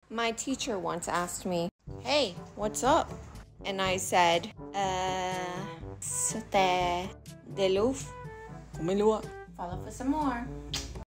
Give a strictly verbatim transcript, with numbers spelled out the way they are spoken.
My teacher once asked me, "Hey, what's up?" And I said, uh, c'était de l'ouf. Follow for some more.